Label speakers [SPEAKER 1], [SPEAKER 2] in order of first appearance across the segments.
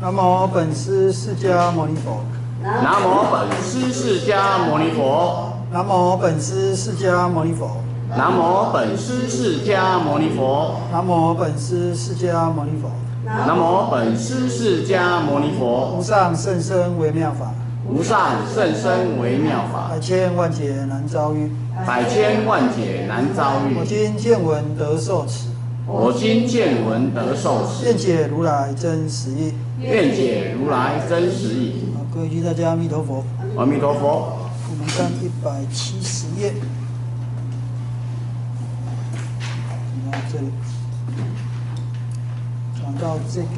[SPEAKER 1] 南无本师释迦牟尼佛。
[SPEAKER 2] 南无本师释迦牟尼佛。
[SPEAKER 1] 南无本师释迦牟尼佛。
[SPEAKER 2] 南无本师释迦牟尼佛。
[SPEAKER 1] 南无本师释迦牟尼佛。
[SPEAKER 2] 南无本师释迦牟尼佛。
[SPEAKER 1] 无上甚深微妙法。
[SPEAKER 2] 无上甚深微妙法。
[SPEAKER 1] 百千万劫难遭遇。
[SPEAKER 2] 百千万劫难遭遇。
[SPEAKER 1] 我今见闻得受持。
[SPEAKER 2] 我今见闻得受持。
[SPEAKER 1] 愿解如来真实义。
[SPEAKER 2] 愿解如来真实义。
[SPEAKER 1] 各位居大家阿弥陀佛。
[SPEAKER 2] 阿弥陀佛。
[SPEAKER 1] 我们看170页。然后这里讲到这个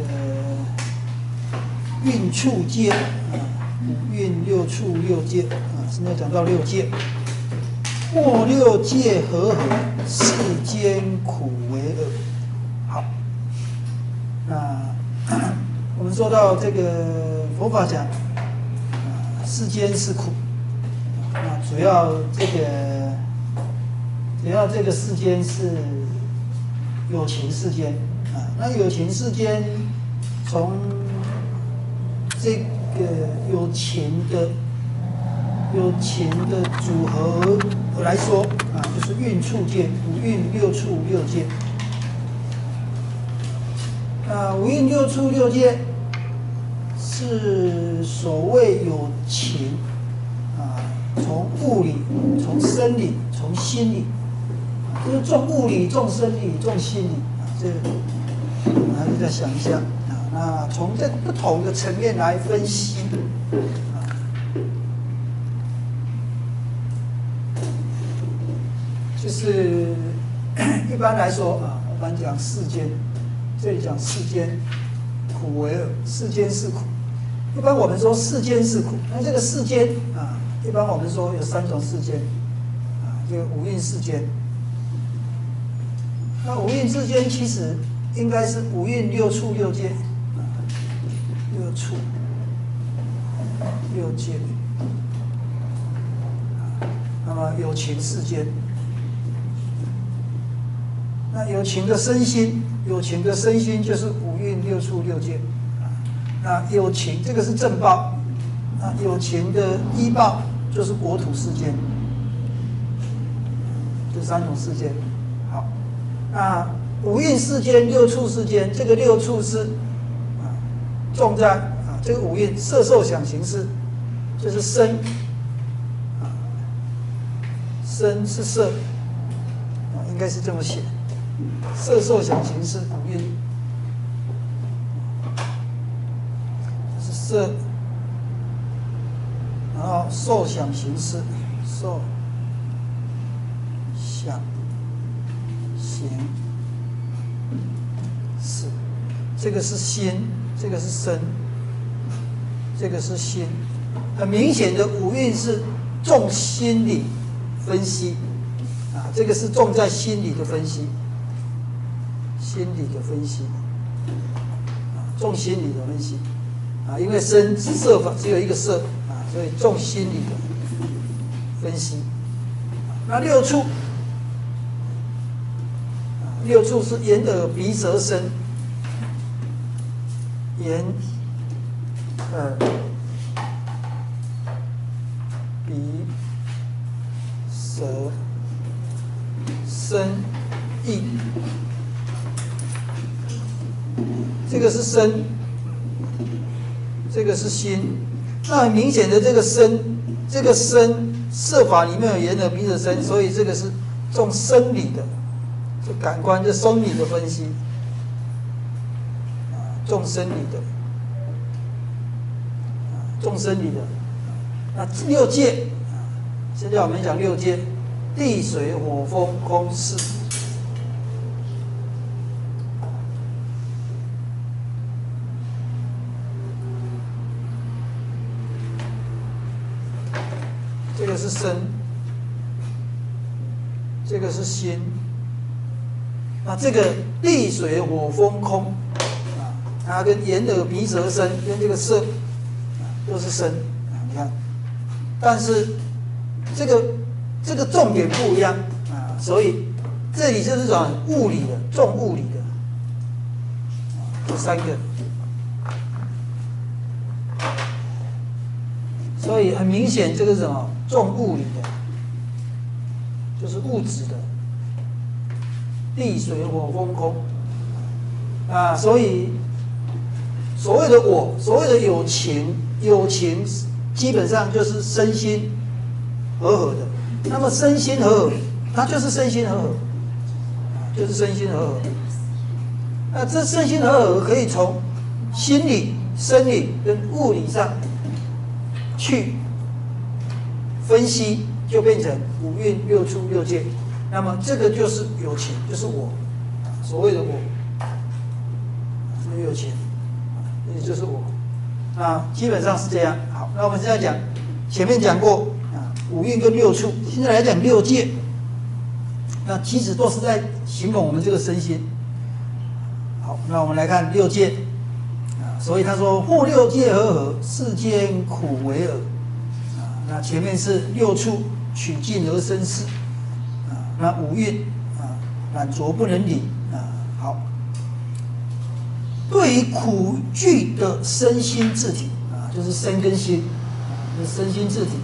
[SPEAKER 1] 运处界五运六处六界现在讲到六界。莫六界和合，世间苦为恶。好，那我们说到这个佛法讲，世间是苦，那主要这个世间是有情世间那有情世间从这个有情的组合来说就是运处界，五运六处六界。五运六处六界是所谓有情从物理、从生理、从心理，就是重物理、重生理、重心理这个我们还是再想一下那从这不同的层面来分析就是一般来说一般讲世间，这里讲世间苦为恶，世间是苦。一般我们说世间是苦，那这个世间一般我们说有3种世间这个五蕴世间。那五蕴世间其实应该是五蕴六处六界六处六界那么有情世间。那有情的身心，有情的身心就是五蕴六处六界那有情这个是正报有情的依报就是国土世间，这3种世间。好，那五蕴世间、六处世间，这个六处是重在这个五蕴色受想行识，就是身身是色应该是这么写。色受想行识五蕴，是色，然后受想行识，受想行识，这个是心，这个是身，这个是心。很明显的五蕴是重心理分析这个是重在心理的分析。心理的分析重心理的分析因为身色法只有一个色所以重心理的分析。那六处是眼耳鼻舌身，眼耳鼻舌身意。这个是身，这个是心。那很明显的这个身色法里面有眼耳鼻舌身，所以这个是重生理的，这感官这生理的分析重生理的重生理的。那六界现在我们讲六界，地水火风空识。这个是身，这个是心。那这个地水火风空它跟眼耳鼻舌身跟这个色都是身你看，但是这个重点不一样所以这里就是讲物理的，重物理的这3个。 所以很明显，这个是什么重物理的，就是物质的，地水火风空啊。所以所谓的我，所谓的有情，有情基本上就是身心和合的。那么身心和合，它就是身心和合，就是身心和合。那这身心和合可以从心理、生理跟物理上去分析，就变成五蕴六处六界。那么这个就是有情，就是我，所谓的我，有情，也就是我。那基本上是这样。好，那我们现在讲，前面讲过五蕴跟六处，现在来讲六界。那其实都是在形容我们这个身心。好，那我们来看六界所以他说或六界和合，世间苦为尔那前面是六处取尽而生事那五蕴染浊不能理好，对于苦具的身心自体就是身跟心就是身心自体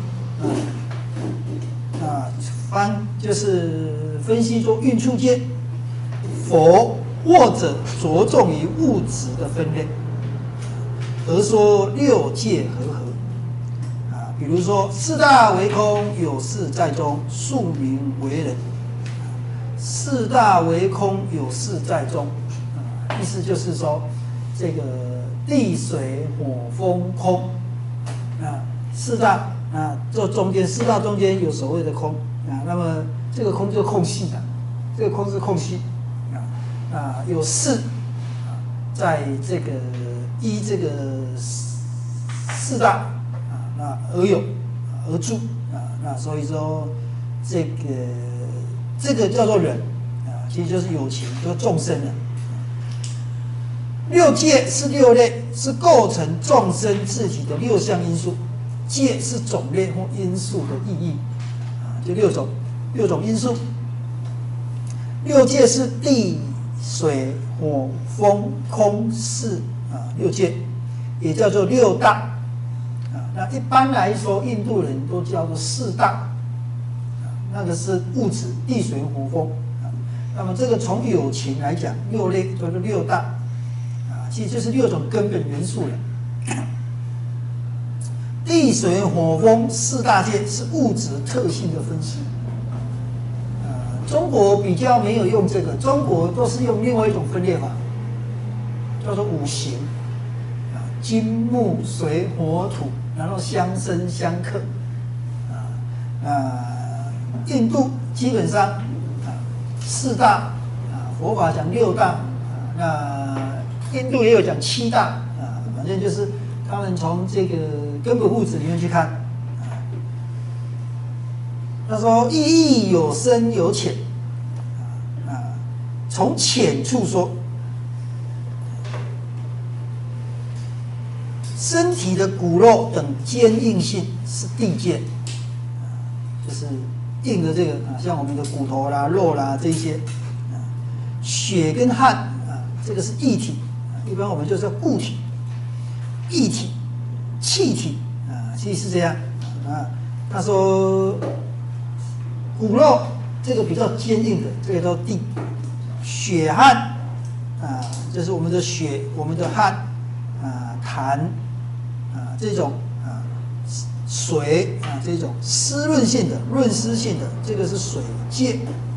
[SPEAKER 1] 就是分析说蕴处界佛或者着重于物质的分类，而说六界和合比如说四大为空，有事在中，庶民为人。四大为空，有事在中意思就是说这个地水火风空四大这中间四大中间有所谓的空那么这个空就是空隙的，这个空是空隙有事在这个依这个四大而有而住那所以说这个叫做人其实就是有情，就是众生了。六界是六类，是构成众生自己的六项因素，界是种类或因素的意义就六种因素。六界是地水火风空四六界，也叫做六大那一般来说印度人都叫做四大那个是物质地水火风那么这个从有情来讲，六类叫做六大其实就是六种根本元素了。地水火风四大界是物质特性的分析中国比较没有用这个，中国都是用另外一种分裂法，叫做五行金木水火土，然后相生相克印度基本上四大佛法讲六大那印度也有讲七大反正就是他们从这个根本物质里面去看他说意义有深有浅从浅处说，身体的骨肉等坚硬性是地界就是硬的这个像我们的骨头啦肉啦这些血跟汗这个是液体一般我们就叫固体液体气体其实是这样他说骨肉这个比较坚硬的这个叫地，血汗就是我们的血我们的汗痰这种水这种湿润性的润湿性的这个是水界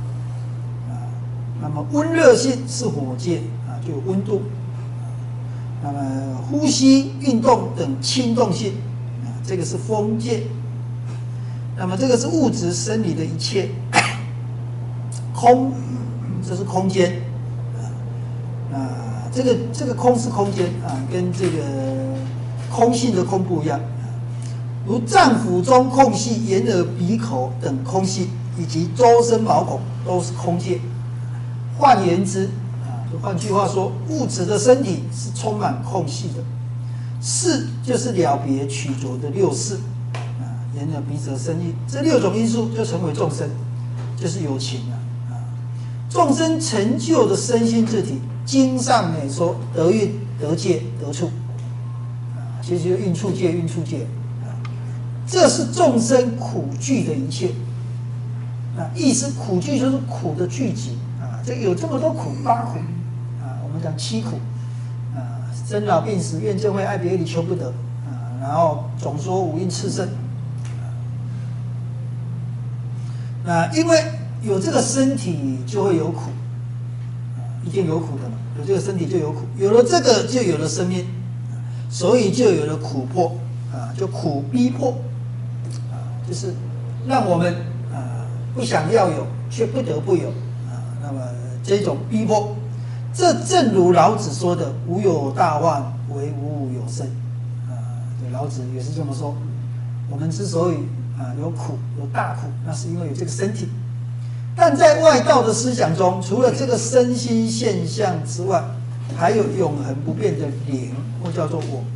[SPEAKER 1] 那么温热性是火界就有温度那么呼吸运动等轻动性这个是风界那么这个是物质生理的一切空这是空间这个空是空间跟这个空性的空不一样如脏腑中空隙眼耳鼻口等空隙以及周身毛孔都是空界换言之换句话说物质的身体是充满空隙的事就是了别取着的六事眼耳鼻舌身意这六种因素就成为众生就是有情众生成就的身心自体经上美说得蕴得界得处其实就蕴处界蕴处界这是众生苦聚的一切。意思苦聚就是苦的聚集这有这么多苦，八苦我们讲七苦生老病死、怨憎会、爱别离、求不得然后总说五蕴炽盛因为有这个身体就会有苦一定有苦的嘛，有这个身体就有苦，有了这个就有了生命所以就有了苦迫就苦逼迫就是让我们不想要有，却不得不有那么这种逼迫，这正如老子说的“无有大患，唯吾有生”对，老子也是这么说。我们之所以有苦有大苦，那是因为有这个身体。但在外道的思想中，除了这个身心现象之外，还有永恒不变的灵，或叫做我。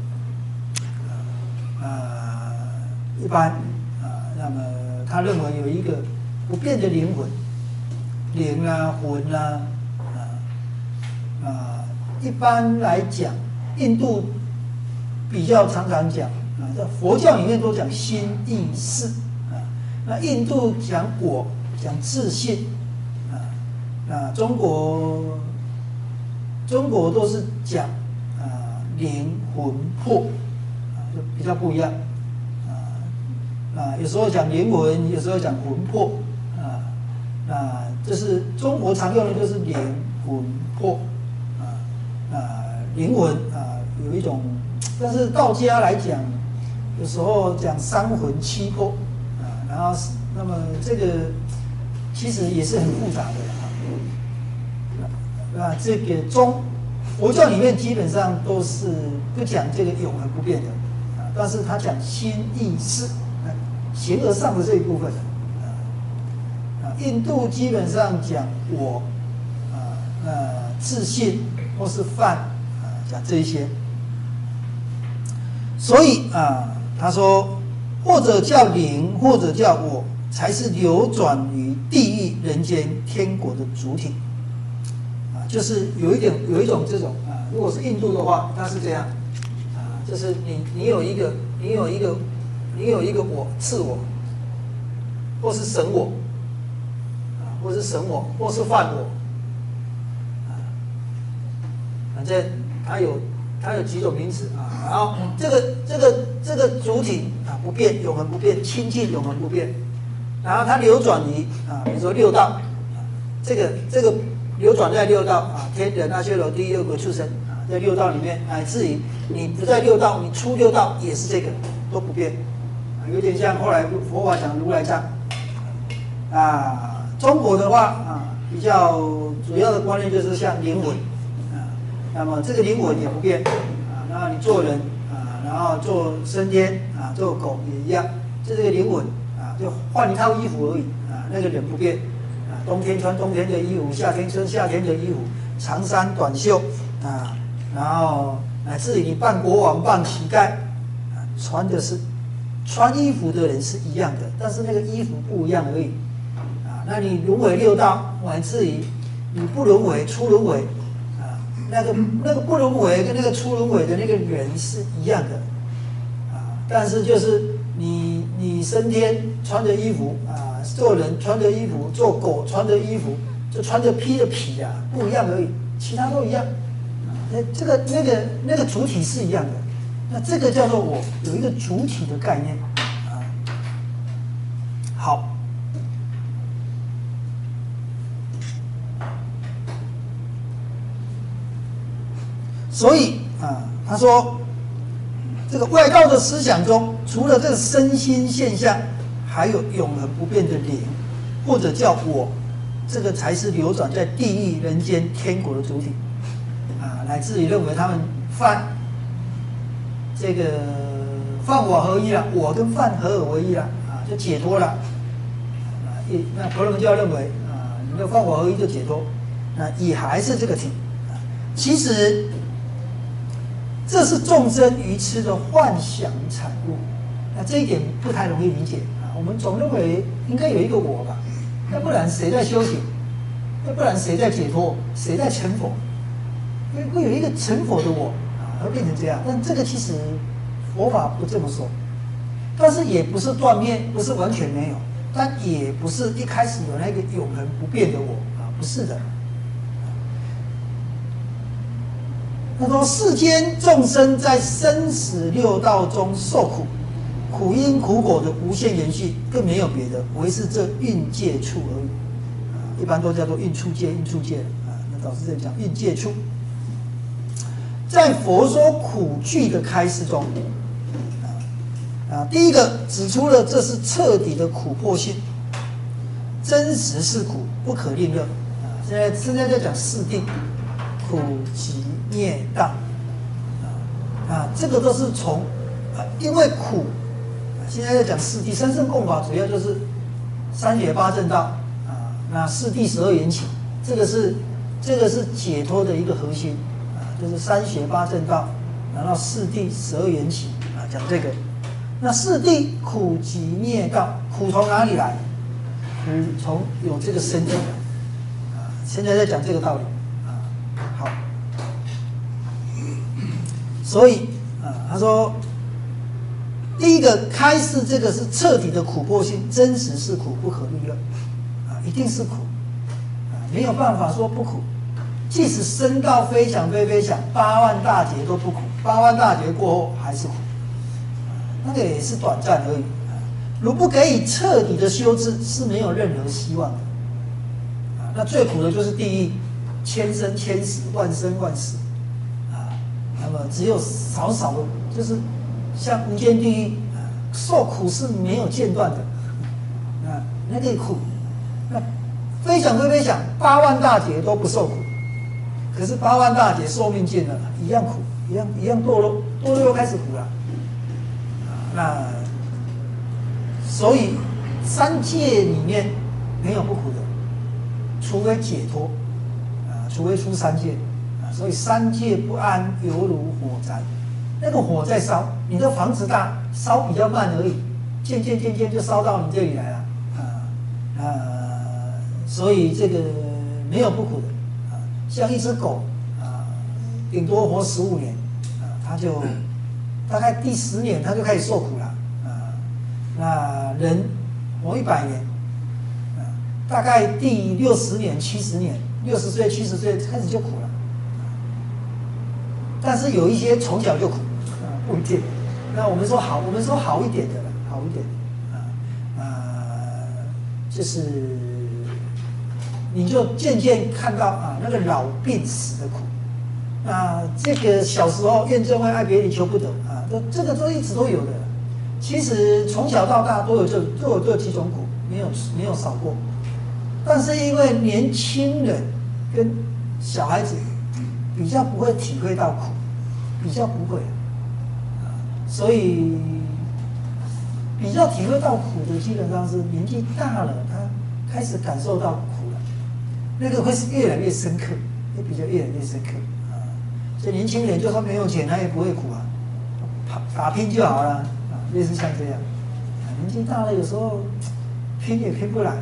[SPEAKER 1] 一般那么他认为有一个不变的灵魂，灵魂一般来讲，印度比较常讲在佛教里面都讲心意识那印度讲我，讲自信中国都是讲灵魂魄就比较不一样有时候讲灵魂，有时候讲魂魄这是中国常用的，就是灵魂魄灵魂有一种，但是道家来讲，有时候讲三魂七魄然后那么这个其实也是很复杂的这个佛教里面基本上都是不讲这个永恒不变的但是他讲心意识形而上的这一部分印度基本上讲我自信或是犯讲这一些，所以他说或者叫灵，或者叫我，才是流转于地狱、人间、天国的主体就是有一种这种如果是印度的话，它是这样就是你有一个我，自我，或是神我或是神我，或是犯我反正它有几种名词然后这个主体不变，永恒不变，清净永恒不变，然后它流转于比如说六道这个流转在六道天人阿修罗地狱恶鬼畜生在六道里面，乃至于你不在六道，你出六道也是这个都不变有点像后来佛法讲如来藏中国的话比较主要的观念就是像灵魂那么这个灵魂也不变然后你做人然后做升天做狗也一样，就这个灵魂就换一套衣服而已那个人不变冬天穿冬天的衣服，夏天穿夏天的衣服，长衫短袖然后乃至于你扮国王扮乞丐穿衣服的人是一样的，但是那个衣服不一样而已那你轮回六道，乃至于你不轮回出轮回那个不轮回跟那个出轮回的那个人是一样的但是就是你升天穿着衣服做人穿着衣服，做狗穿着衣服，就穿着披着皮不一样而已，其他都一样这个那个主体是一样的，那这个叫做我，有一个主体的概念好。所以他说这个外道的思想中，除了这个身心现象，还有永恒不变的灵，或者叫我，这个才是流转在地狱、人间、天国的主体乃至于认为他们犯我合一了，我跟犯合而为一了就解脱了那婆罗门教认为你没有犯我合一就解脱，那也还是这个体其实这是众生愚痴的幻想产物，那这一点不太容易理解我们总认为应该有一个我吧，要不然谁在修行？要不然谁在解脱？谁在成佛？会有一个成佛的我会变成这样，但这个其实佛法不这么说但是也不是断灭，不是完全没有，但也不是一开始有那个永恒不变的我啊，不是的。他说：世间众生在生死六道中受苦，苦因苦果的无限延续，更没有别的，唯是这蕴界处而已。一般都叫做蕴处界，蕴处界啊。那导师在讲蕴界处，在佛说苦句的开示中，第一个指出了这是彻底的苦迫性，真实是苦，不可令乐。现在在讲四谛，苦集灭道，这个都是从因为苦，现在在讲四谛，三圣共法主要就是三学八正道那四谛12缘起，这个是解脱的一个核心就是三学八正道，然后四谛12缘起讲这个。那四谛苦集灭道，苦从哪里来？苦从有这个身体来现在在讲这个道理好。所以他说，第一个开示这个是彻底的苦迫性，真实是苦，不可令乐一定是苦没有办法说不苦。即使升到非想非非想，8万大劫都不苦，8万大劫过后还是苦，那个也是短暂而已如不给予彻底的修治，是没有任何希望的那最苦的就是地狱，千生千死，万生万死那么只有少少的，就是像无间地狱受苦是没有间断的那个苦，那非想非非想，8万大劫都不受苦，可是8万大劫寿命尽了，一样苦，一样堕落，堕落又开始苦了那所以三界里面没有不苦的，除非解脱除非出三界所以三界不安，犹如火灾。那个火在烧，你的房子大，烧比较慢而已，渐渐就烧到你这里来了所以这个没有不苦的像一只狗顶多活15年它就大概第10年它就开始受苦了那人活100年大概第60年、70年，60岁、70岁开始就苦了但是有一些从小就苦不一定。那我们说好一点的了，好一点就是你就渐渐看到那个老病死的苦这个小时候怨憎会爱别离求不得这个都一直都有的。其实从小到大都有这几种苦，没有少过。但是因为年轻人跟小孩子比较不会体会到苦，比较不会所以比较体会到苦的基本上是年纪大了，他开始感受到苦了，那个会是越来越深刻，会比较越来越深刻所以年轻人就算没有钱，他也不会苦打拼就好了类似像这样年纪大了有时候拼也拼不来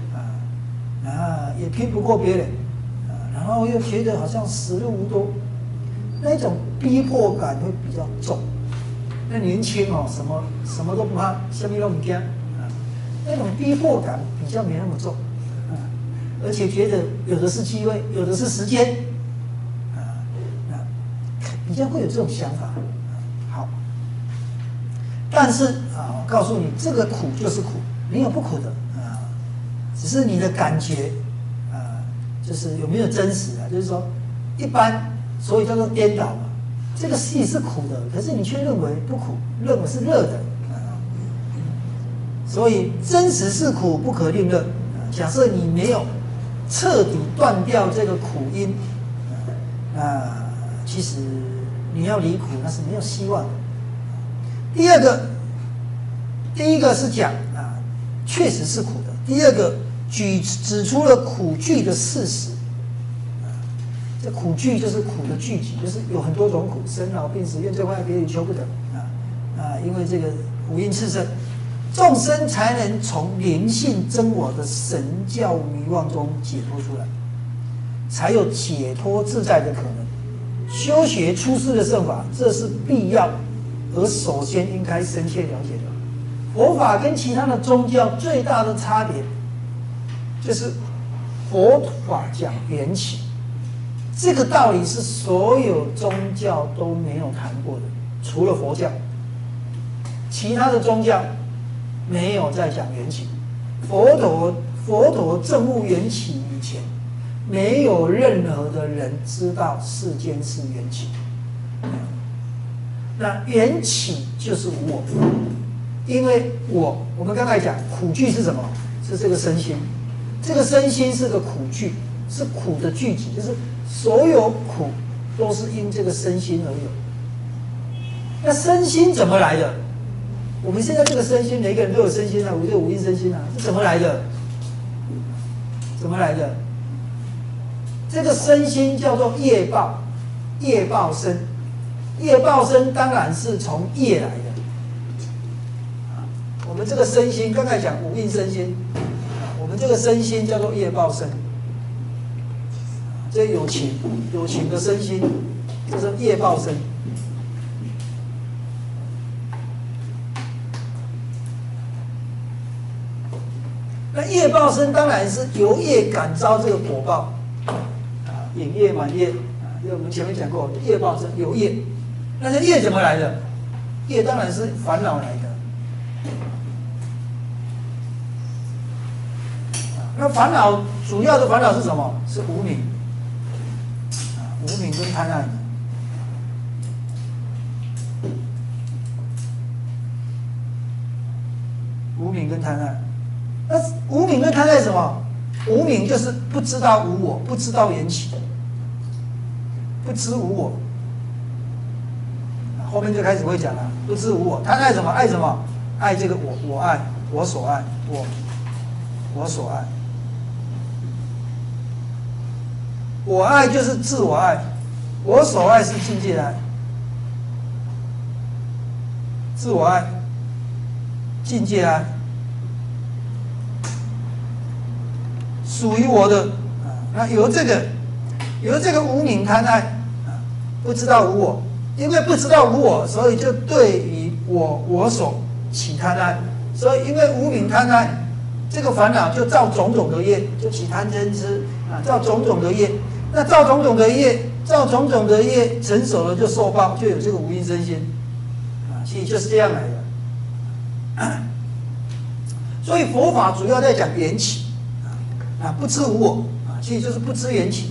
[SPEAKER 1] 也拼不过别人然后又觉得好像死路无多，那种逼迫感会比较重。那年轻什么都不怕，什么都不怕那种逼迫感比较没那么重而且觉得有的是机会，有的是时间比较会有这种想法好，但是我告诉你，这个苦就是苦，没有不苦的只是你的感觉就是有没有真实就是说一般，所以叫做颠倒嘛。这个戏是苦的，可是你却认为不苦，认为是乐的所以真实是苦，不可令乐假设你没有彻底断掉这个苦因其实你要离苦那是没有希望的。第一个是讲确实是苦的。第二个指出了苦句的事实这苦句就是苦的聚集，就是有很多种苦，生老病死怨憎会爱别离求不得因为这个五阴炽盛，众生才能从灵性真我的神教迷妄中解脱出来，才有解脱自在的可能。修学出世的圣法，这是必要，而首先应该深切了解的佛法跟其他的宗教最大的差别，就是佛法讲缘起，这个道理是所有宗教都没有谈过的，除了佛教，其他的宗教没有在讲缘起。佛陀证悟缘起以前，没有任何的人知道世间是缘起。那缘起就是无我，因为我们刚才讲苦句是什么？是这个身心，这个身心是个苦句，是苦的聚集，就是所有苦都是因这个身心而有。那身心怎么来的？我们现在这个身心，每个人都有身心啊，我有五阴身心啊，是怎么来的？怎么来的？这个身心叫做业报，业报身，业报身当然是从业来的。我们这个身心，刚才讲五阴身心，我们这个身心叫做业报身。这有情的身心，这是业报身。那业报身当然是由业感召这个果报，引业满业因为我们前面讲过，业报身由业，那这业怎么来的？业当然是烦恼来的。那烦恼主要的烦恼是什么？是无明，无明跟贪爱。无明跟贪爱。那无明跟贪爱什么？无明就是不知道无我，不知道缘起，不知无我。后面就开始会讲了，不知无我。贪爱什么？爱什么？爱这个我爱，我所爱，我所爱。我爱就是自我爱，我所爱是境界爱。自我爱，境界爱。属于我的那由这个无明贪爱不知道无我，因为不知道无我，所以就对于我所起贪爱，所以因为无明贪爱，这个烦恼就造种种的业，就起贪嗔痴造种种的业。那造种种的业成熟了就受报，就有这个无阴身心其实就是这样来的。所以佛法主要在讲缘起。不知无我其实就是不知缘起。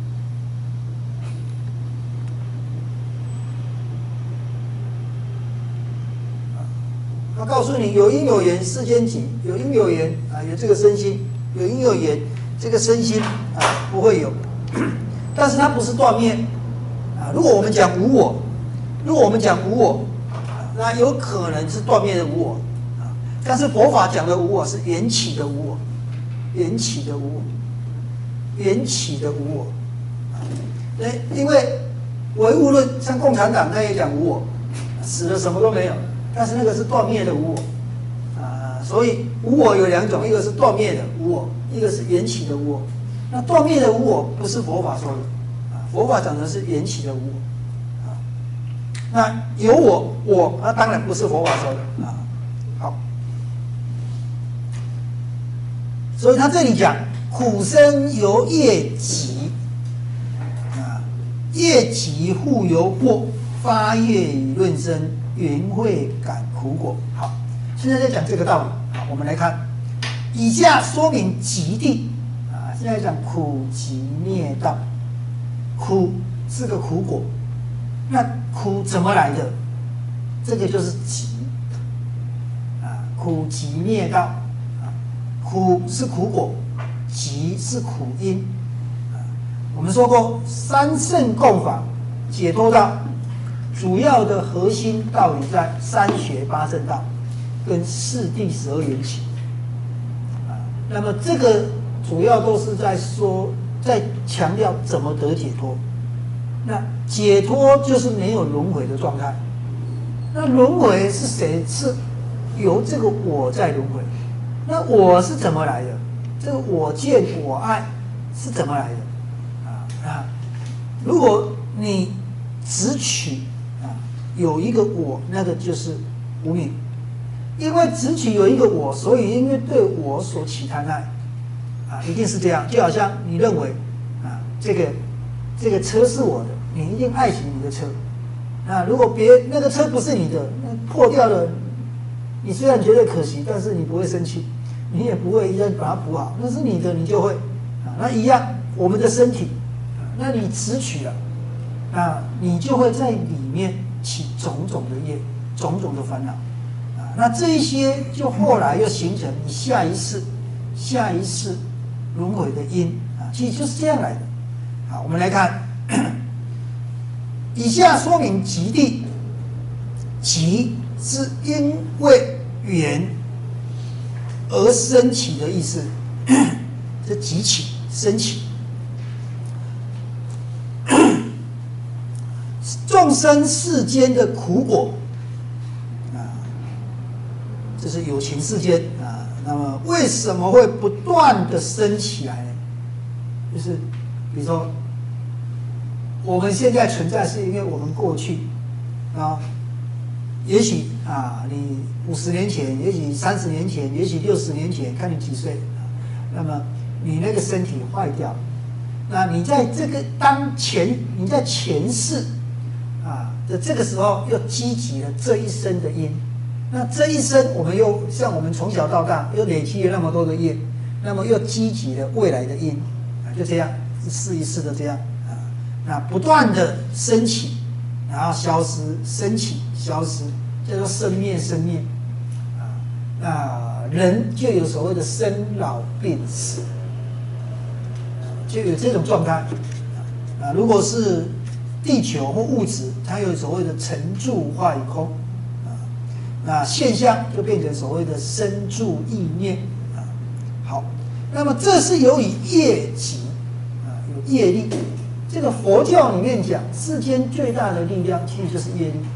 [SPEAKER 1] 他告诉你有因有缘世间起，有因有缘有这个身心，有因有缘这个身心不会有，但是它不是断灭如果我们讲无我，那有可能是断灭的无我但是佛法讲的无我是缘起的无我。缘起的无我，因为唯物论像共产党他也讲无我，死了什么都没有，但是那个是断灭的无我所以无我有两种，一个是断灭的无我，一个是缘起的无我。那断灭的无我不是佛法说的佛法讲的是缘起的无我那有我那当然不是佛法说的好。所以他这里讲苦生由业集业集互由惑，发业以论生，缘会感苦果。好，现在在讲这个道理好，我们来看以下说明集谛现在讲苦集灭道，苦是个苦果，那苦怎么来的？这个就是集苦集灭道苦是苦果，集是苦因我们说过三圣共法解脱道主要的核心道理在三学八正道跟四谛12缘起那么这个主要都是在强调怎么得解脱。那解脱就是没有轮回的状态。那轮回是谁？是由这个我在轮回。那我是怎么来的？这个我见我爱是怎么来的？如果你只取有一个我，那个就是无明。 因为执取有一个我，所以因为对我所起贪爱，一定是这样。就好像你认为这个车是我的，你一定爱惜你的车。如果那个车不是你的，那破掉了，你虽然觉得可惜，但是你不会生气，你也不会要把它补好，那是你的，你就会那一样，我们的身体，那你执取了，你就会在里面起种种的业，种种的烦恼。那这一些就后来又形成你下一世轮回的因其实就是这样来的。好，我们来看，以下说明极地，极是因为缘而升起的意思，这极起升起，众生世间的苦果。这是有情世间那么为什么会不断的升起来呢？就是比如说，我们现在存在是因为我们过去也许你50年前，也许30年前，也许60年前，看你几岁那么你那个身体坏掉，那你在这个你在前世的这个时候又积集了这一生的因。那这一生，我们又像我们从小到大又累积了那么多的业，那么又积集了未来的因就这样一世一世的这样那不断的升起，然后消失，升起消失，叫做生灭生灭那人就有所谓的生老病死，就有这种状态如果是地球或物质，它有所谓的成住坏空。那现象就变成所谓的生住意念好，那么这是由于业集有业力。这个佛教里面讲，世间最大的力量其实就是业力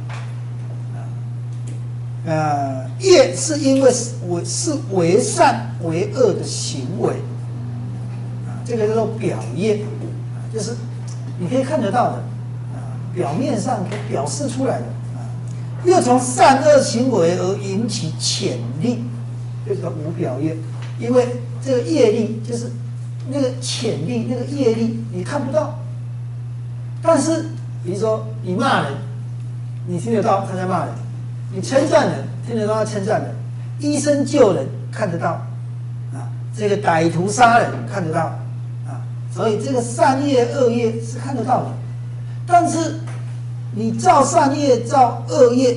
[SPEAKER 1] 业是因为是为善为恶的行为这个叫做表业就是你可以看得到的表面上可以表示出来的又从善恶行为而引起潜力，这个无表业。因为这个业力就是那个潜力，那个业力你看不到，但是比如说你骂人，你听得到他在骂人；你称赞人，听得到他称赞人；医生救人看得到这个歹徒杀人看得到所以这个善业恶业是看得到的，但是你造善业造恶业，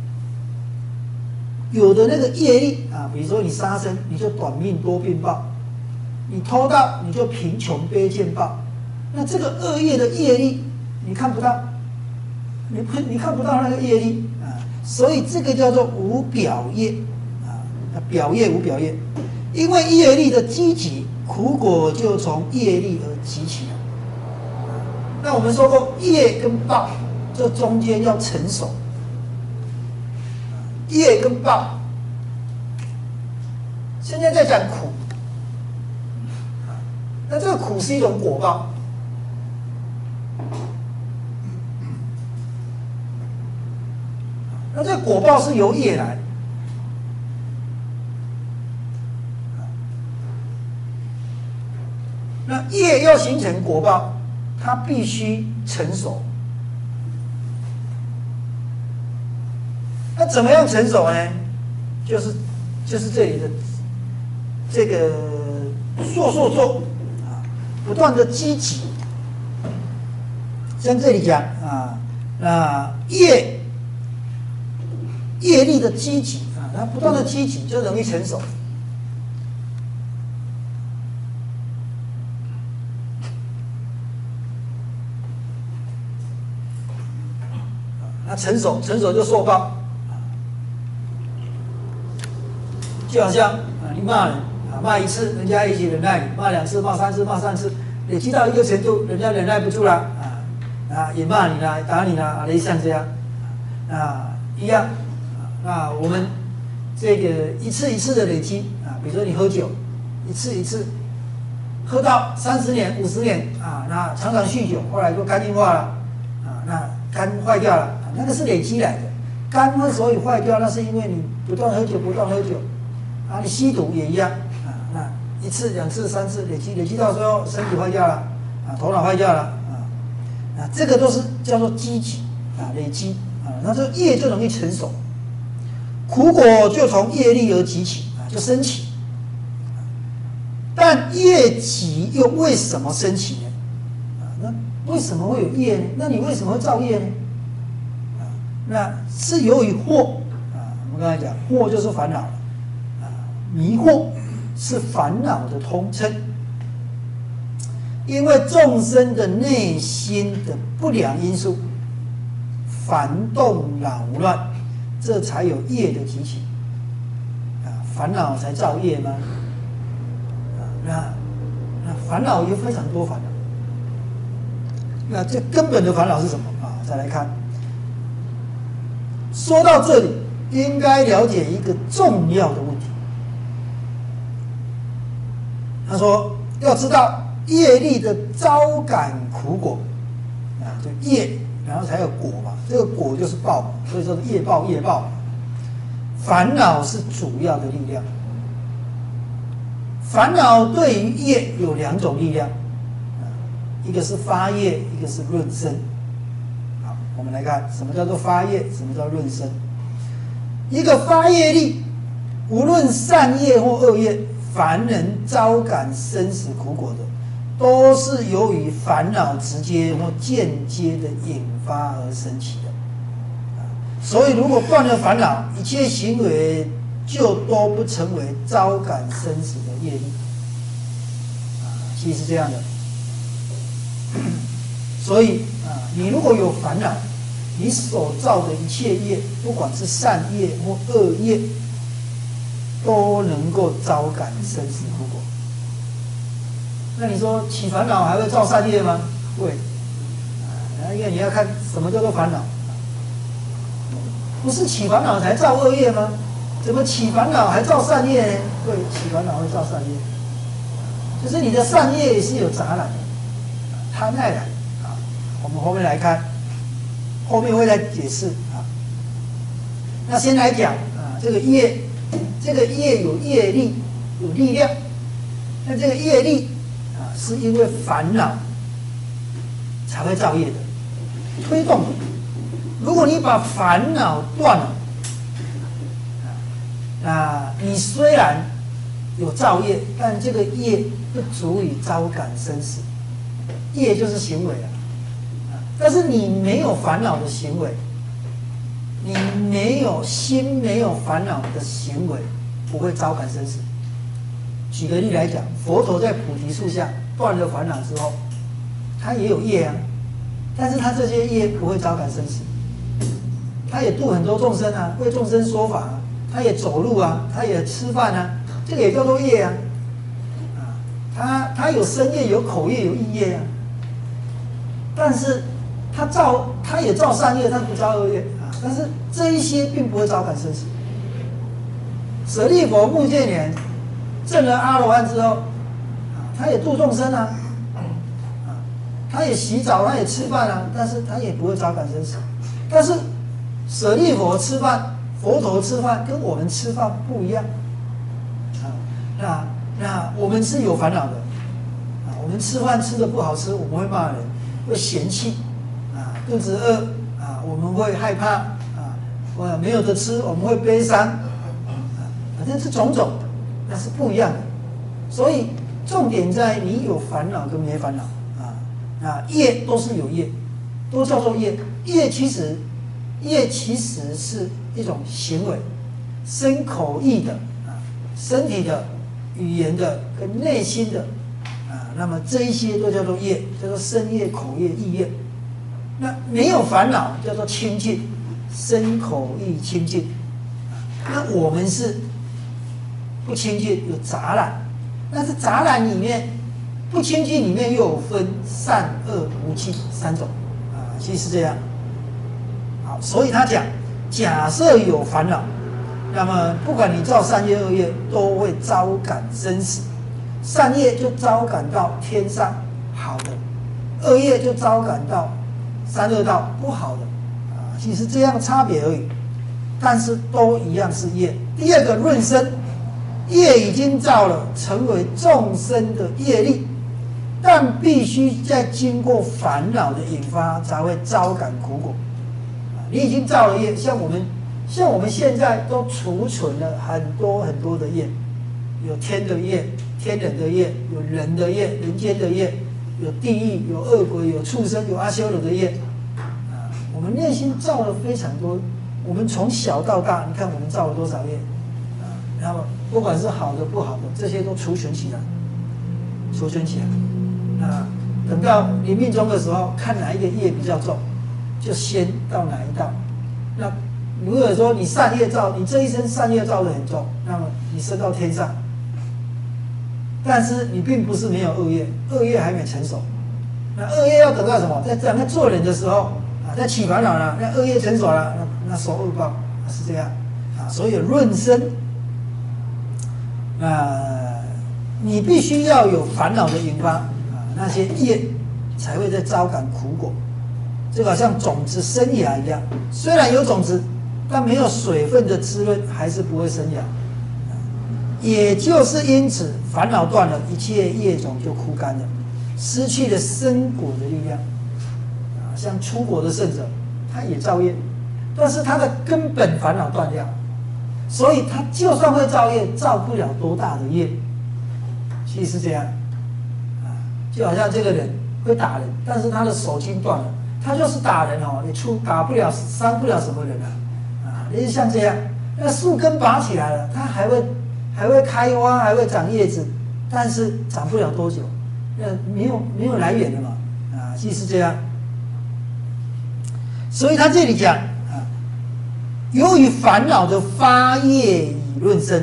[SPEAKER 1] 有的那个业力比如说你杀生，你就短命多病报；你偷盗，你就贫穷卑贱报。那这个恶业的业力你看不到，你看不到那个业力所以这个叫做无表业表业无表业，因为业力的积集，苦果就从业力而集起来。那我们说过，业跟报这中间要成熟，业跟报。现在在讲苦，那这个苦是一种果报。那这个果报是由业来，那业要形成果报，它必须成熟。那怎么样成熟呢？就是这里的这个做不断的积极。像这里讲那业力的积极它不断的积极就容易成熟。那成熟就受报。就好像你骂人骂一次，人家一起忍耐你；骂2次、骂3次、骂3次，累积到一个程度，人家忍耐不住了也骂你了，打你了类似像这样一样那我们这个一次一次的累积比如说你喝酒，一次一次喝到30年、50年那常常酗酒，后来就肝硬化了那肝坏掉了，那个是累积来的。 肝之所以坏掉，那是因为你不断喝酒，啊，你吸毒也一样啊，那1次、2次、3次累积到最后身体坏掉了，啊，头脑坏掉了，啊，这个都是叫做积集啊，累积啊，那这业就容易成熟，苦果就从业力而集起啊，就升起。但业集又为什么升起呢？啊，那为什么会有业呢？那你为什么会造业呢？啊，那是由于惑啊，我们刚才讲惑就是烦恼了啊，迷惑是烦恼的通称。因为众生的内心的不良因素，烦动扰乱，这才有业的集起啊，烦恼才造业吗？那烦恼有非常多烦恼，那这根本的烦恼是什么啊？再来看，说到这里，应该了解一个重要的问题。他说，要知道业力的招感苦果啊，就业，然后才有果嘛，这个果就是报嘛，所以说业报。烦恼是主要的力量。烦恼对于业有2种力量，一个是发业，一个是润生。好，我们来看什么叫做发业，什么叫润生。一个发业力，无论善业或恶业，凡人招感生死苦果的，都是由于烦恼直接或间接的引发而生起的。所以，如果断了烦恼，一切行为就都不成为招感生死的业力啊，其实是这样的。所以啊，你如果有烦恼，你所造的一切业，不管是善业或恶业，都能够招感生死苦果。那你说起烦恼还会造善业吗？会啊，因为你要看什么叫做烦恼，不是起烦恼才造恶业吗？怎么起烦恼还造善业呢？对，起烦恼会造善业，就是你的善业也是有杂染的，贪爱来啊。我们后面来看，后面会再解释啊。那先来讲啊，这个业有业力，有力量。那这个业力啊，是因为烦恼才会造业的，推动的。如果你把烦恼断了，那你虽然有造业，但这个业不足以招感生死。业就是行为啊，但是你没有烦恼的行为，你没有心没有烦恼的行为，不会招感生死。举个例来讲，佛陀在菩提树下断了烦恼之后，他也有业啊，但是他这些业不会招感生死。他也度很多众生啊，为众生说法啊，他也走路啊，他也吃饭啊，这个也叫做业啊。他有身业，有口业，有意业啊。但是他也造善业，他不造恶业啊。但是这一些并不会招感生死。舍利弗目犍连证了阿罗汉之后，他也度众生啊，他也洗澡，他也吃饭啊，但是他也不会招感生死。但是舍利弗吃饭，佛陀吃饭跟我们吃饭不一样啊。那我们是有烦恼的啊，我们吃饭吃的不好吃，我们会骂人，会嫌弃啊，肚子饿啊，我们会害怕啊，没有得吃，我们会悲伤啊，反正是种种，那是不一样的。所以重点在你有烦恼跟没烦恼啊，业都是有业，都叫做业。业其实是一种行为，身口意的啊，身体的、语言的跟内心的啊，那么这一些都叫做业，叫做身业、口业、意业。那没有烦恼叫做清净，身口意清净。那我们是不清净，有杂染。但是杂染里面，不清净里面又有分善恶无记3种啊，其实是这样。好，所以他讲，假设有烦恼，那么不管你造善业恶业，都会招感生死。善业就招感到天上好的，恶业就招感到三恶道不好的啊，其实这样差别而已。 但是都一样是业。第二个润生，业已经造了，成为众生的业力，但必须再经过烦恼的引发，才会招感苦果。你已经造了业，像我们现在都储存了很多很多的业，有天的业、天人的业，有人的业、人间的业，有地狱、有恶鬼、有畜生、有阿修罗的业。我们内心造了非常多，我们从小到大，你看我们造了多少业然后不管是好的不好的，这些都储存起来，储存起来。等到你命中的时候，看哪一个业比较重，就先到哪一道。那如果说你善业造，你这一生善业造得很重，那么你升到天上。但是你并不是没有恶业，恶业还没成熟。那恶业要等到什么？在做人的时候在起烦恼了，那恶业成熟了，那受恶报是这样所以润生你必须要有烦恼的引发那些业才会在招感苦果。就好像种子生芽一样，虽然有种子，但没有水分的滋润，还是不会生芽。也就是因此，烦恼断了，一切业种就枯干了，失去了生果的力量。像出国的圣者，他也造业，但是他的根本烦恼断掉，所以他就算会造业，造不了多大的业。其实是这样就好像这个人会打人，但是他的手筋断了，他就是打人你打不了，伤不了什么人类似像这样，那树根拔起来了，它还会开花，还会长叶子，但是长不了多久，没有来源的嘛即是这样。所以他这里讲由于烦恼的发业以润生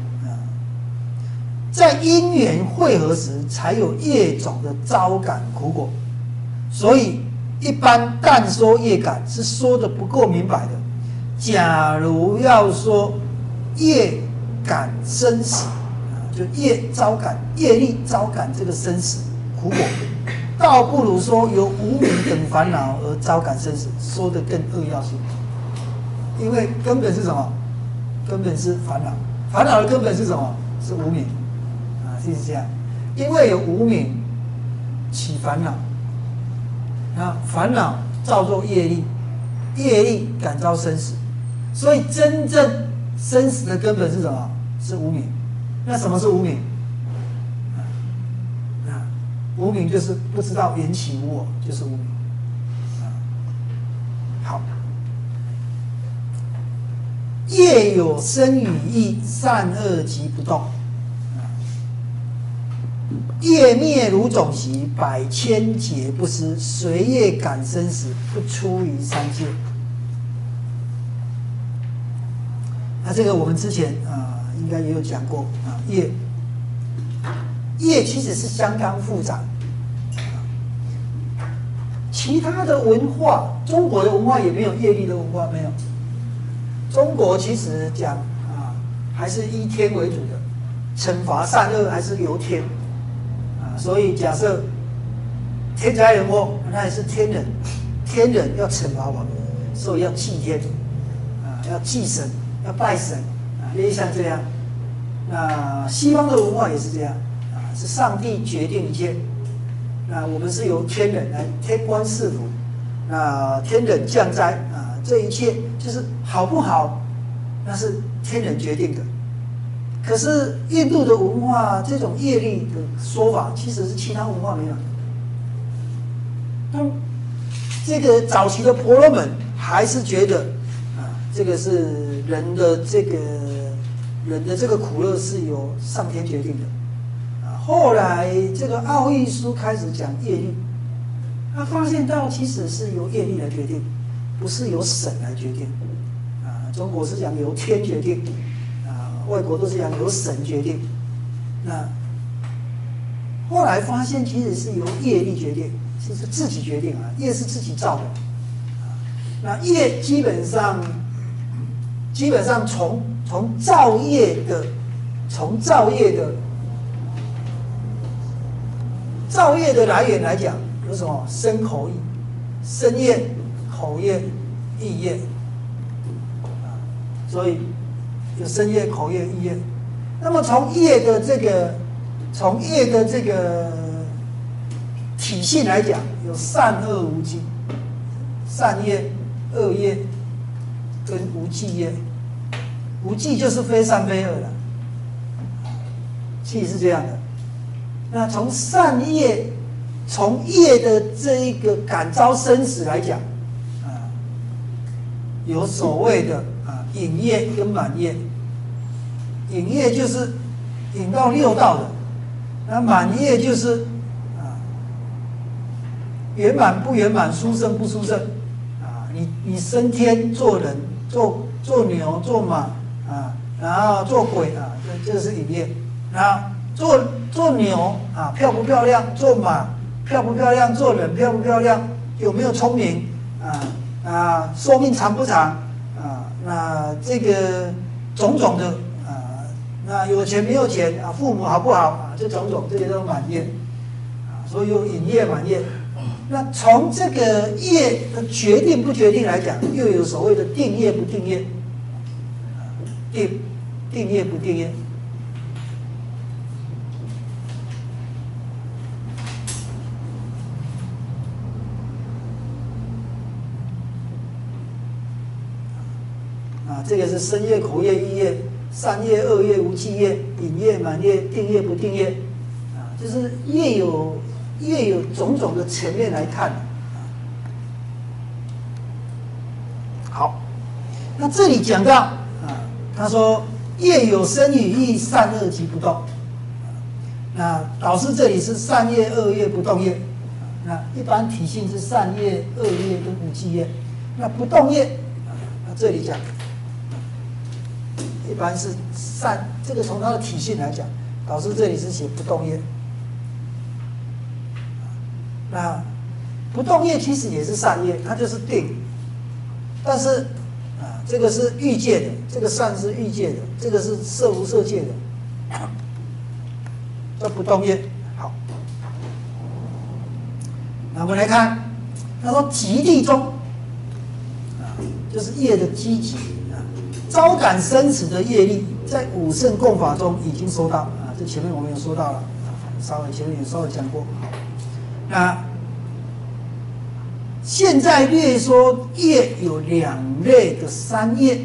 [SPEAKER 1] 在因缘汇合时，才有业种的招感苦果。所以一般但说业感是说的不够明白的。假如要说业感生死就业招感业力招感这个生死苦果，倒不如说由无明等烦恼而招感生死，说的更扼要些。因为根本是什么？根本是烦恼，烦恼的根本是什么？是无明就是这样。因为有无明起烦恼，烦恼造作业力，业力感召生死，所以真正生死的根本是什么？是无明。那什么是无明？无明就是不知道缘起无我，就是无明。好，业有生与义，善恶即不动。业灭如种习，百千劫不失，随业感生死，不出于三界。这个我们之前应该也有讲过业其实是相当复杂。其他的文化，中国的文化也没有业力的文化，没有。中国其实讲还是依天为主的，惩罚善恶还是由天所以假设天灾人祸，那也是天人，天人要惩罚我们，所以要祭天要祭神，要拜神类似像这样。那西方的文化也是这样是上帝决定一切。那我们是由天人来天官赐福，那天人降灾这一切就是好不好，那是天人决定的。可是印度的文化这种业力的说法，其实是其他文化没有的。这个早期的婆罗门还是觉得这个是人的这个苦乐是由上天决定的。后来这个奥义书开始讲业力，他发现到其实是由业力来决定，不是由神来决定。中国是讲由天决定，外国都是讲由神决定。那后来发现其实是由业力决定，是自己决定业是自己造的。那业基本上从造业的来源来讲，有什么身口意，身业、口业、意业所以有身业、口业、意业。那么从业的这个体系来讲，有善恶无记，善业、恶业跟无记业。无记就是非善非恶了，记是这样的。那从善业、从业的这一个感召生死来讲，有所谓的引业跟满业。引业就是引到六道的，那满业就是圆满不圆满，殊胜不殊胜你升天做人，做牛做马然后做鬼这是引业。然后做牛漂不漂亮，做马漂不漂亮，做人漂不漂亮，有没有聪明寿命长不长那这个种种的那有钱没有钱父母好不好这种种这些都是满业所以有引业满业。那从这个业的决定不决定来讲，又有所谓的定业不定业，定业不定业。这个是身业、口业、意业、善业、恶业、无记业、引业、满业、定业不定业就是业有种种的层面来看好，那这里讲到他说业有生与意，善恶即不动那导师这里是善业、恶业、不动业那一般体性是善业、恶业跟无记业。那不动业那这里讲一般是善，这个从它的体性来讲，导师这里是写不动业。那不动业其实也是善业，它就是定，但是这个是欲界的，这个善是欲界的，这个是色无色界的，叫不动业。好，那我们来看，他说极地中就是业的积极招感生死的业力，在五圣共法中已经说到这前面我们有说到了前面也稍微讲过。那现在略说业有两类的三业。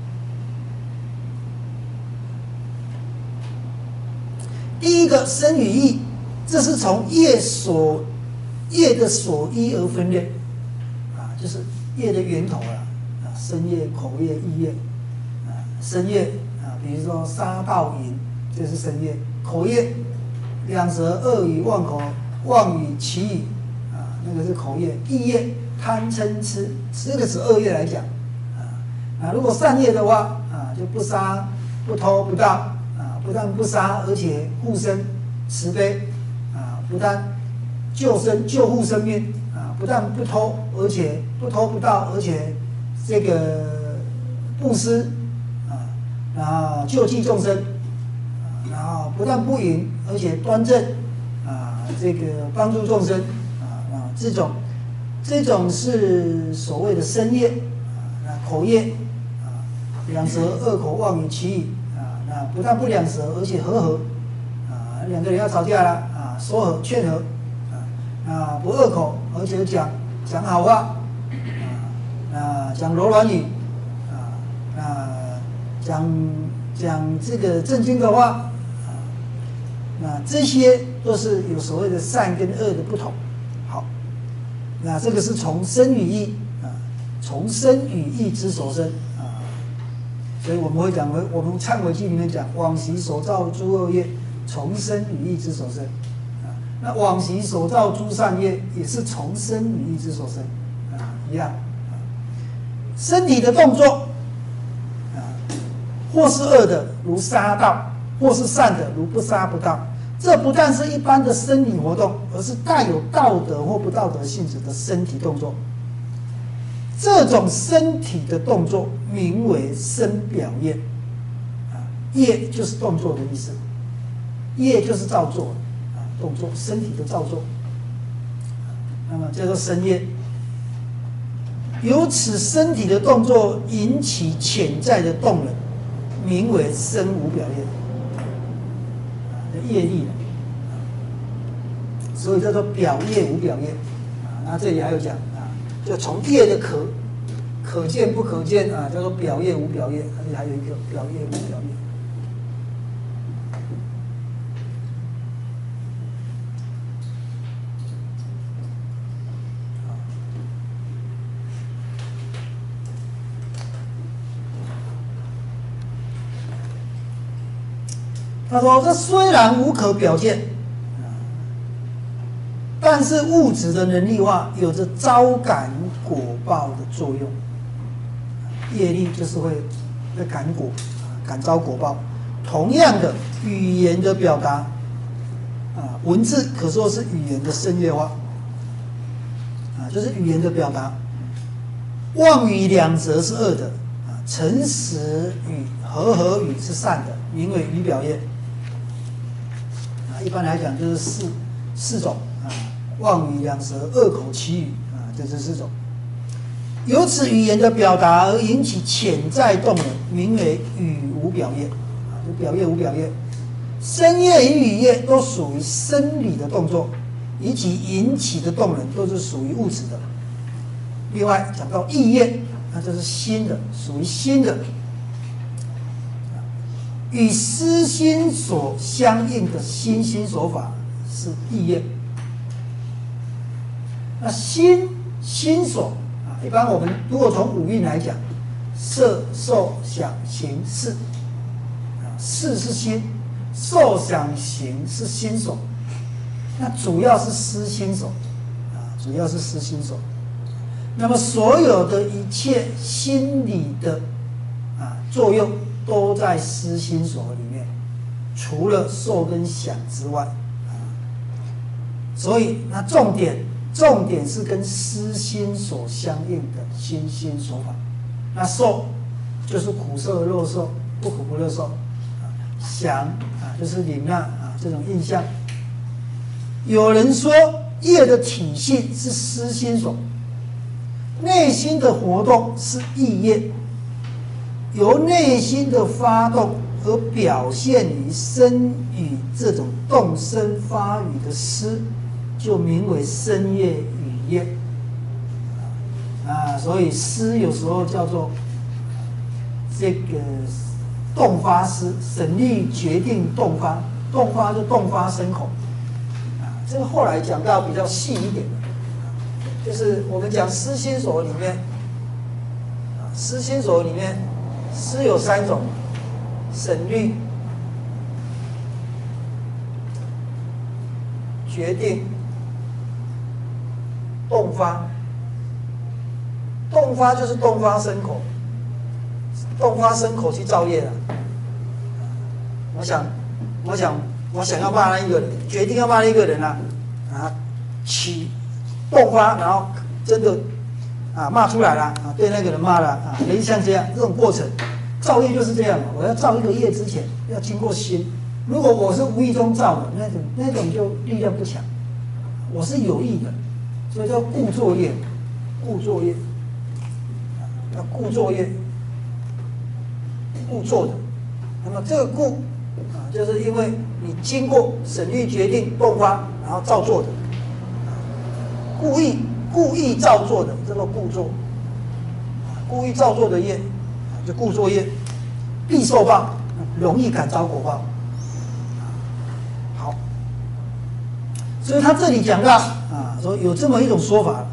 [SPEAKER 1] 第一个身与意，这是从业的所依而分类就是业的源头身业、口业、意业身业比如说杀盗淫，这是身业；口业两舌、恶语、妄口、妄语、绮语那个是口业；意业贪嗔痴，这个是恶业来讲如果善业的话就不杀、不偷、不盗不但不杀，而且护生慈悲不但救生救护生命不但不偷，而且不偷不盗，而且这个布施然后救济众生然后不但不淫，而且端正这个帮助众生这种是所谓的身业口业两舌、恶口、妄语、绮语那不但不两舌，而且和两个人要吵架了说和劝和不恶口，而且讲好话讲柔软语讲这个正经的话那这些都是有所谓的善跟恶的不同。好，那这个是从身与意从身与意之所生所以我们会讲我们忏悔记里面讲往昔所造诸恶业，从身与意之所生那往昔所造诸善业，也是从身与意之所生一样身体的动作或是恶的如杀盗，或是善的如不杀不盗，这不但是一般的生理活动，而是带有道德或不道德性质的身体动作。这种身体的动作名为身表业业就是动作的意思，业就是造作动作，身体的造作那么叫做身业由此身体的动作引起潜在的动能，名为身无表业，的业力，所以叫做表业无表业。那这里还有讲就从业的可见不可见叫做表业无表业，而且还有一个表业无表业。他说：“这虽然无可表见，但是物质的能力化有着招感果报的作用。业力就是会感果，感招果报。同样的，语言的表达，文字可说是语言的声乐化，就是语言的表达。妄语两则是恶的，诚实语、和语是善的，名为语表业。一般来讲就是四种妄语、两舌、恶口、绮语这是4种。由此语言的表达而引起潜在动能，名为语无表业就表业无表业。身业与语业都属于生理的动作，以及引起的动能都是属于物质的。另外讲到意业，那这是心的，属于心的。与思心所相应的心所法是意业。那心所一般我们如果从五蕴来讲，色、受、想、行、识，识是心，受、想、行是心所，那主要是思心所，主要是思心所。那么所有的一切心理的作用，都在思心所里面，除了受跟想之外，所以那重点是跟思心所相应的心所法。那受就是苦受、乐受、不苦不乐受，想就是领这种印象。有人说业的体性是思心所，内心的活动是意业。由内心的发动而表现于身语这种动声发语的思，就名为身业语业。所以思有时候叫做这个动发思，省力决定动发，动发就动发生口。这个后来讲到比较细一点的，就是我们讲思心所里面，思心所里面。思有3种：省虑、决定、动发。动发就是动发生口，动发生口去造业了。我想要骂那一个人，决定要骂那一个人起动发，然后真的骂出来了对那个人骂了类似像这种过程，造业就是这样我要造一个业之前，要经过心。如果我是无意中造的，那种就力量不强。我是有意的，所以叫故作业，故作业，要故作业，故作的。那么这个故就是因为你经过省虑、决定、动发，然后造作的，故意造作的，叫做故作。故意造作的业，就故作业，必受报，容易感招果报。好，所以他这里讲到说有这么一种说法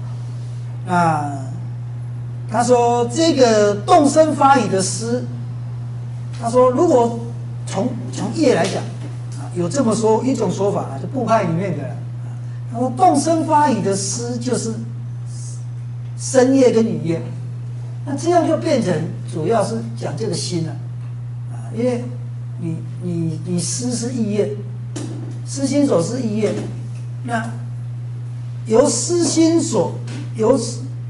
[SPEAKER 1] 他说这个动声发语的思，他说如果从业来讲有这么说一种说法就部派里面的。他说动声发语的思就是身业跟语业，那这样就变成主要是讲这个心了因为你思是意业，思心所是意业，那由思心所由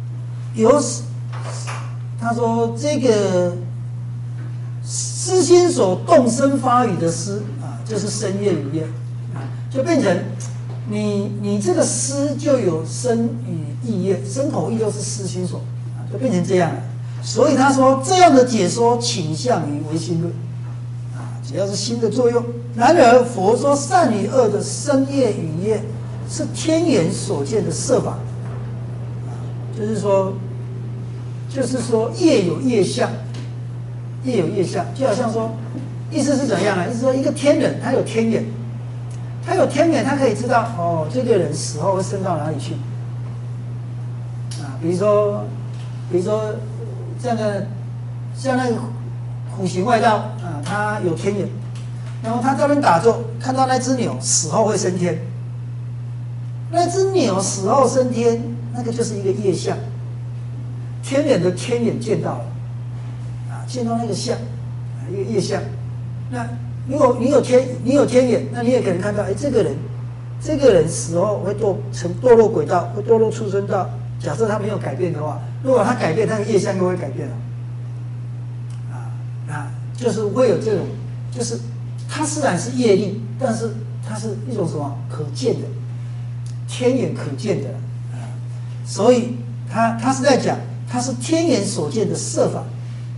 [SPEAKER 1] 他说这个思心所动声发语的思就是身业语业就变成你这个思就有身语意业，身口意都是思心所，就变成这样了。所以他说这样的解说倾向于唯心论，只要是心的作用。然而佛说善与恶的身业语业是天眼所见的色法，就是说业有业相，业有业相，就好像说，意思是怎样呢？意思说一个天人他有天眼。他有天眼，他可以知道哦，这个人死后会升到哪里去比如说像那个苦行外道他有天眼，然后他在那边打坐，看到那只牛死后会升天，那只牛死后升天，那个就是一个业相，天人的天眼见到了见到那个相一个业相，那。你有天眼，那你也可能看到，这个人死后会堕落鬼道，会堕落畜生道。假设他没有改变的话，如果他改变，他的业相就会改变了。就是会有这种，就是它虽然是业力，但是它是一种什么可见的，天眼可见的所以他是在讲，它是天眼所见的色法。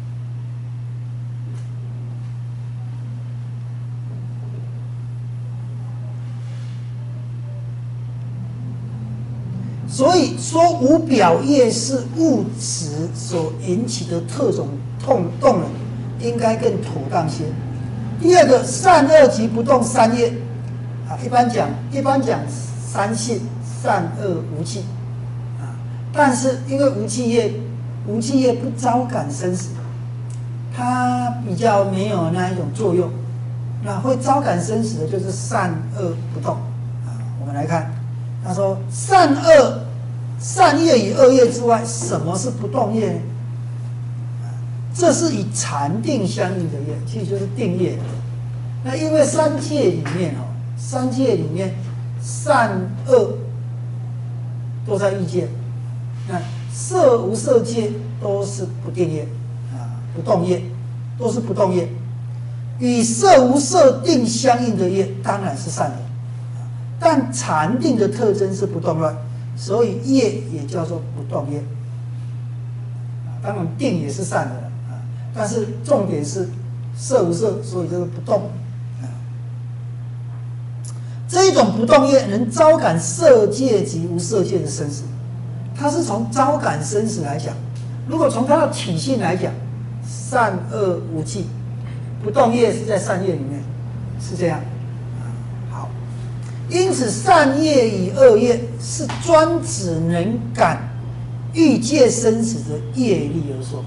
[SPEAKER 1] 所以说无表业是物质所引起的特种动能，应该更妥当些。第二个，善恶及不动三业一般讲三性，善恶无记但是因为无记业不招感生死，它比较没有那一种作用。那会招感生死的就是善恶不动我们来看，他说善业与恶业之外，什么是不动业呢？这是以禅定相应的业，其实就是定业。那因为三界里面善恶都在欲界，那色无色界都是不定业不动业，都是不动业。与色无色定相应的业当然是善的，但禅定的特征是不动乱，所以业也叫做不动业当然定也是善的但是重点是色无色，所以这个不动这一种不动业能招感色界及无色界的生死，它是从招感生死来讲。如果从它的体性来讲，善恶无记，不动业是在善业里面，是这样好，因此善业与恶业是专指能感欲界生死的业力而说。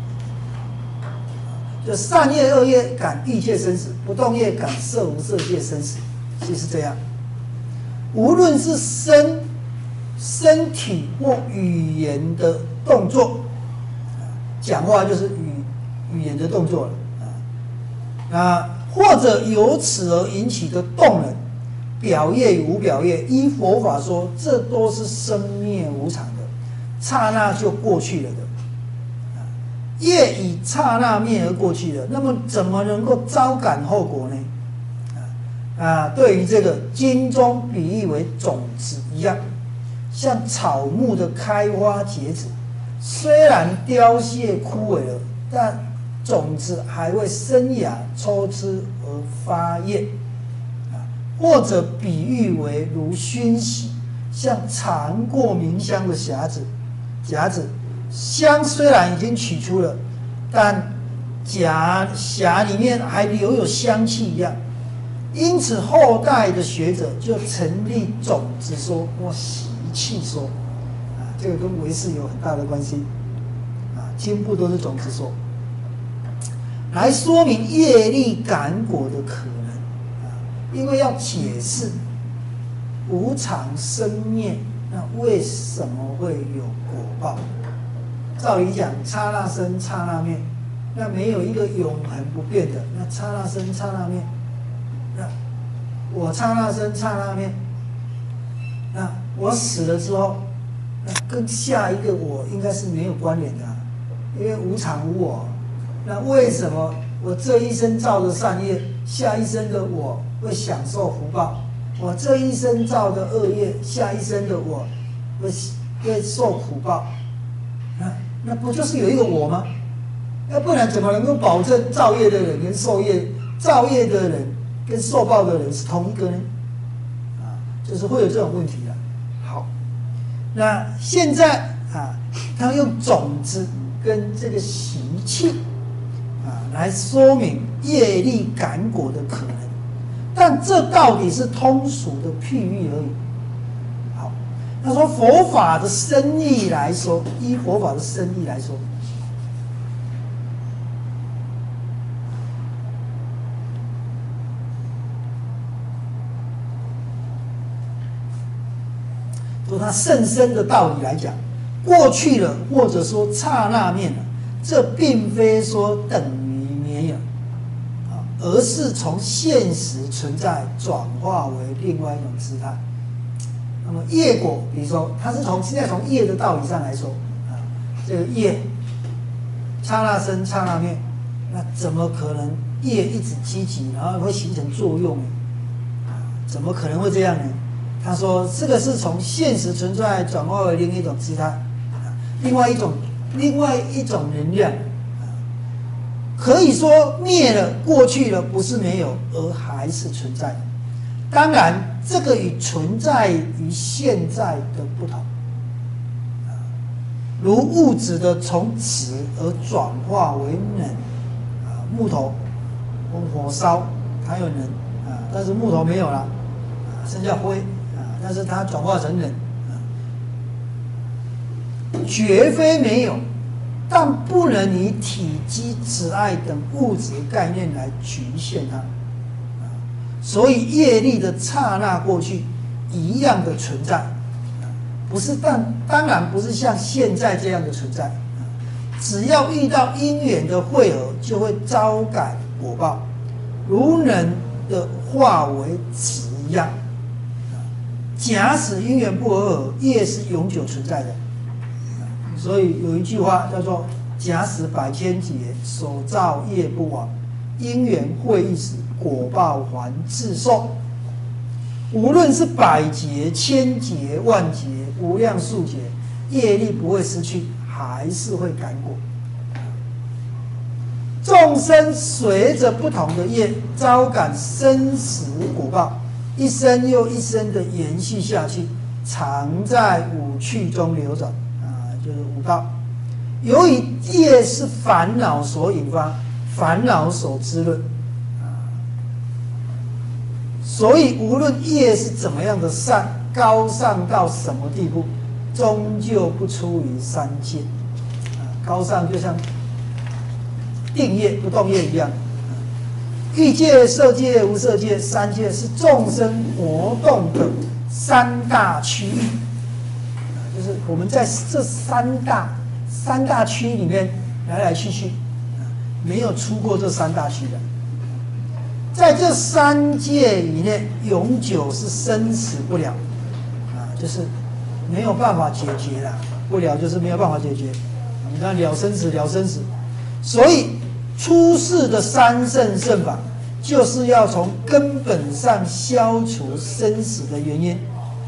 [SPEAKER 1] 就善业恶业感欲界生死，不动业感色无色界生死，其实这样。无论是身体或语言的动作，讲话就是语言的动作了或者由此而引起的动能，表业与无表业，依佛法说，这都是生灭无常的，刹那就过去了的。业以刹那灭而过去了，那么怎么能够招感后果呢？对于这个经中比喻为种子一样，像草木的开花结籽，虽然凋谢枯萎了，但种子还会生芽抽枝而发叶或者比喻为如熏洗，像尝过明香的匣子，香虽然已经取出了，但匣里面还留有香气一样。因此后代的学者就成立种子说或习气说这个跟唯识有很大的关系经部都是种子说，来说明业力感果的可能因为要解释无常生灭，那为什么会有果报？照理讲，刹那生刹那灭，那没有一个永恒不变的，那刹那生刹那灭，那我刹那生刹那灭，那我死了之后，那跟下一个我应该是没有关联的因为无常无我。那为什么我这一生造的善业，下一生的我会享受福报？ 我这一生造的恶业，下一生的我会受苦报，那不就是有一个我吗？要不然怎么能够保证造业的人跟造业的人跟受报的人是同一个呢？就是会有这种问题的。好，那现在他用种子跟这个习气来说明业力感果的可能，但这到底是通俗的譬喻而已。好，他说佛法的深意来说，依佛法的深意来说，说它甚深的道理来讲，过去了或者说刹那面了，这并非说等于没有，而是从现实存在转化为另外一种姿态。那么业果，比如说它是现在从业的道理上来说，这个业刹那生刹那灭，那怎么可能业一直积极，然后会形成作用呢？怎么可能会这样呢？他说这个是从现实存在转化为另一种姿态，另外一种能量，可以说灭了过去了不是没有，而还是存在的。当然这个与存在于现在的不同，如物质的从此而转化为能，木头用火烧它有能，但是木头没有了，剩下灰，但是它转化成能，绝非没有，但不能以体积、慈爱等物质概念来局限它。所以业力的刹那过去一样的存在，不是当然不是像现在这样的存在。只要遇到因缘的汇合，就会招感果报，如能的化为此一样。假使因缘不合，业是永久存在的。所以有一句话叫做“假使百千劫，所造业不亡，因缘会一时，果报还自受”。无论是百劫、千劫、万劫、无量数劫，业力不会失去，还是会感果。众生随着不同的业，招感生死果报，一生又一生的延续下去，常在五趣中流转，就是五道。由于业是烦恼所引发，烦恼所滋润，所以无论业是怎么样的高尚到什么地步，终究不出于三界。高尚就像定业不动业一样。欲界、色界、无色界三界是众生活动的三大区域，就是我们在这三大区里面来来去去，没有出过这三大区的。在这三界以内，永久是生死不了，就是没有办法解决了。不了就是没有办法解决。我们看了生死，了生死，所以出世的三圣圣法，就是要从根本上消除生死的原因，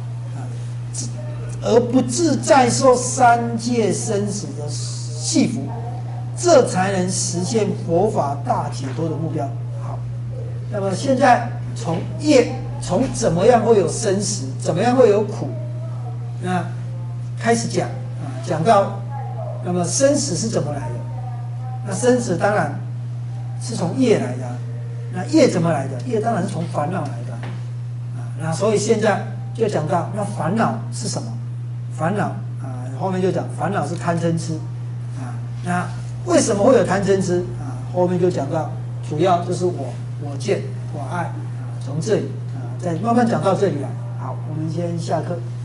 [SPEAKER 1] 而不自再受三界生死的系缚，这才能实现佛法大解脱的目标。好，那么现在从怎么样会有生死，怎么样会有苦，那开始讲到，那么生死是怎么来的？那生死当然是从业来的，那业怎么来的？业当然是从烦恼来的，那所以现在就讲到那烦恼是什么？烦恼后面就讲烦恼是贪嗔痴，那为什么会有贪嗔痴？后面就讲到主要就是我见我爱，从这里再慢慢讲到这里来。好，我们先下课。